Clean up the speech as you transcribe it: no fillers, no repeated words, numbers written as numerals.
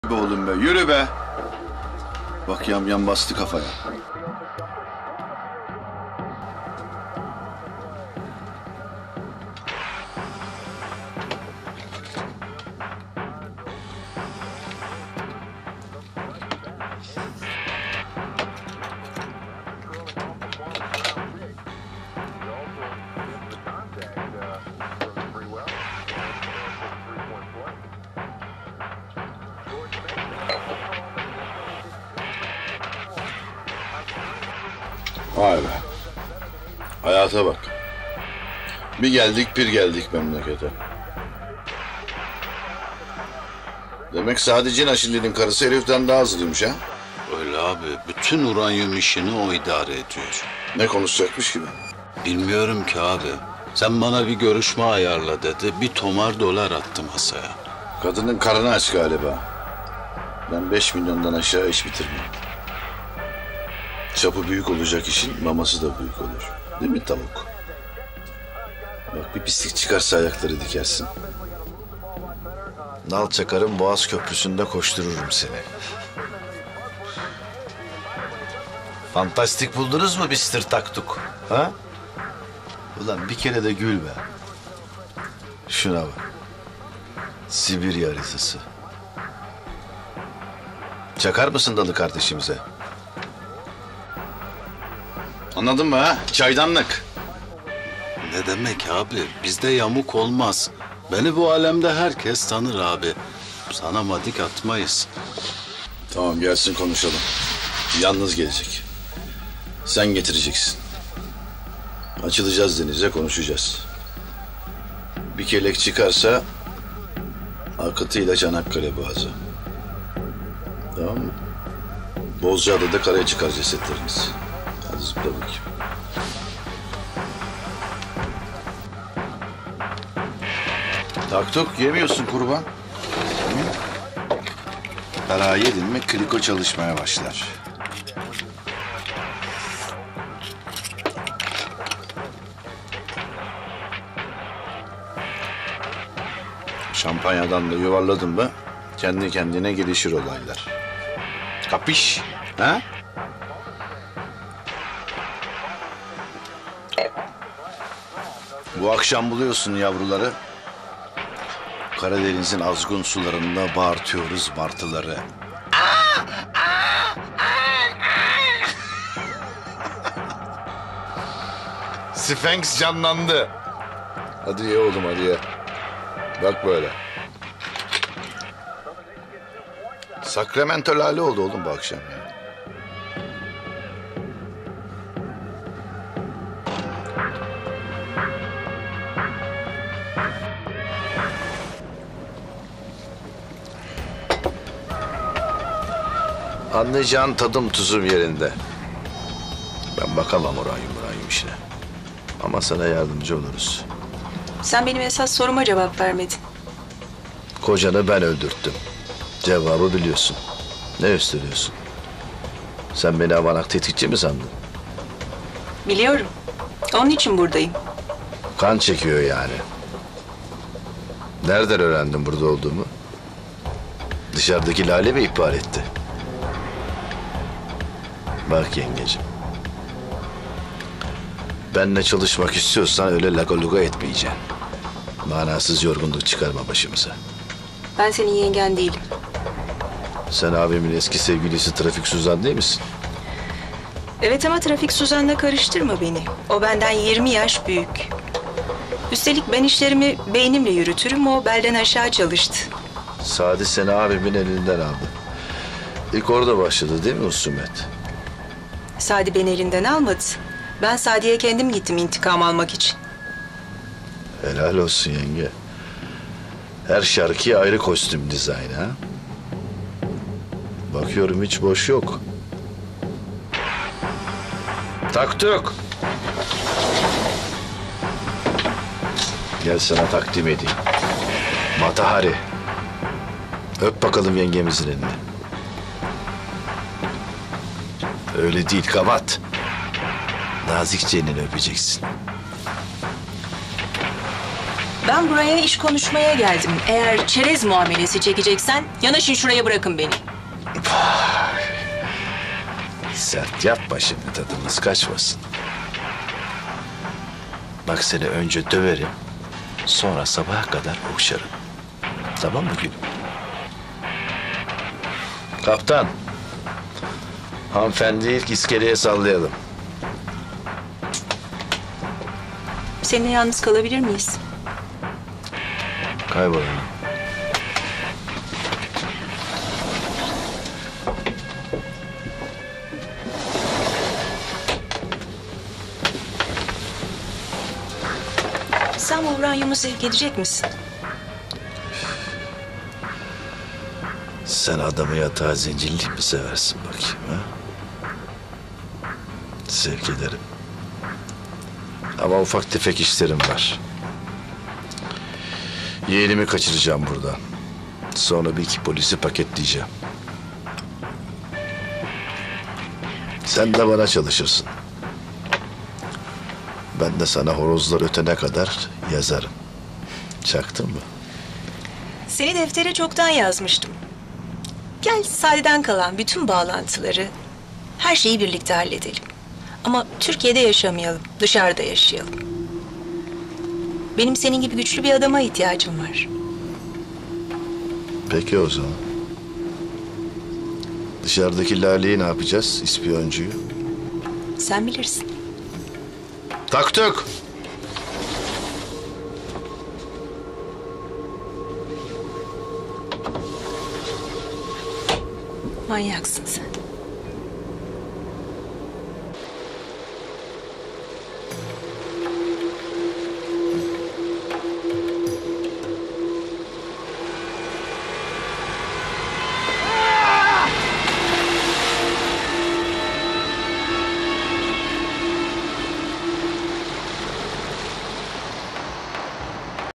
Be oğlum be, yürü be. Bak yam bastı kafaya. Vay be. Hayata bak. Bir geldik memlekete. Demek sadece Naşilli'nin karısı heriften daha hızlıymış ha? Öyle abi. Bütün uranyum işini o idare ediyor. Ne konuşacakmış gibi? Bilmiyorum ki abi. Sen bana bir görüşme ayarla dedi. $1 tomar attı masaya. Kadının karnı aç galiba. Ben 5 milyondan aşağı iş bitirmem. Çapı büyük olacak işin maması da büyük olur. Değil mi tavuk? Bak bir pislik çıkarsa ayakları dikersin. Nal çakarım Boğaz Köprüsü'nde koştururum seni. Fantastik buldunuz mu Mr. Taktuk? Ha? Ulan bir kere de gül be. Şuna bak. Sibirya haritası. Çakar mısın dalı kardeşimize? Anladın mı ha? Çaydanlık. Ne demek abi? Bizde yamuk olmaz. Beni bu alemde herkes tanır abi. Sana madik atmayız. Tamam gelsin konuşalım. Yalnız gelecek. Sen getireceksin. Açılacağız denize konuşacağız. Bir kelek çıkarsa akıtıyla Çanakkale Boğazı. Tamam mı? Bozcaada'da karaya çıkar cesetleriniz. Hadi zıpla bakayım. Taktuk yemiyorsun kurban. Kara yedin mi kliko çalışmaya başlar. Şampanyadan da yuvarladın mı kendi kendine gelişir olaylar. Kapış? Ha? Bu akşam buluyorsun yavruları. Karadeniz'in azgın sularında bağırtıyoruz martıları. Sphinx canlandı. Hadi ye oğlum hadi ye. Bak böyle. Sakramento lale oldu oğlum bu akşam ya. Anlayacağın tadım tuzum yerinde. Ben bakamam uranyum işine. Ama sana yardımcı oluruz. Sen benim esas soruma cevap vermedin. Kocanı ben öldürttüm. Cevabı biliyorsun. Ne gösteriyorsun? Sen beni avanak tetikçi mi sandın? Biliyorum. Onun için buradayım. Kan çekiyor yani. Nereden öğrendin burada olduğumu? Dışarıdaki Lale mi ihbar etti? Bak yengecim. Benle çalışmak istiyorsan öyle lagaluga etmeyeceksin. Manasız yorgunluk çıkarma başımıza. Ben senin yengen değilim. Sen abimin eski sevgilisi Trafik Suzan değil misin? Evet ama Trafik Suzan'la karıştırma beni. O benden 20 yaş büyük. Üstelik ben işlerimi beynimle yürütürüm. O belden aşağı çalıştı. Sadi seni abimin elinden aldı. İlk orada başladı değil mi husumet? Sadi beni elinden almadı. Ben Sadi'ye kendim gittim intikam almak için. Helal olsun yenge. Her şarkıya ayrı kostüm dizaynı ha? Bakıyorum hiç boş yok. Taktuk. Gel sana takdim edeyim. Matahari. Öp bakalım yengemizin elini. Öyle değil kavat. Nazikçe elini öpeceksin. Ben buraya iş konuşmaya geldim. Eğer çerez muamelesi çekeceksen yanaşın şuraya, bırakın beni. Sert yapma şimdi, tadımız kaçmasın. Bak seni önce döverim, sonra sabaha kadar okşarım. Tamam mı gülüm? Kaptan, hanımefendiyi ilk iskeleye sallayalım. Seninle yalnız kalabilir miyiz? Kaybolalım. Sen bu uranyumu sevk edecek misin? Sen adamı yatağa zincirli mi seversin bakayım ha? Sevk ederim. Ama ufak tefek işlerim var. Yeğenimi kaçıracağım buradan. Sonra bir iki polisi paketleyeceğim. Sen de bana çalışırsın. Ben de sana horozlar ötene kadar yazarım. Çaktın mı? Seni deftere çoktan yazmıştım. Gel Sade'den kalan bütün bağlantıları, her şeyi birlikte halledelim. Ama Türkiye'de yaşamayalım, dışarıda yaşayalım. Benim senin gibi güçlü bir adama ihtiyacım var. Peki o zaman. Dışarıdaki Lale'yi ne yapacağız, ispiyoncuyu? Sen bilirsin. Taktık. Manyaksın sen.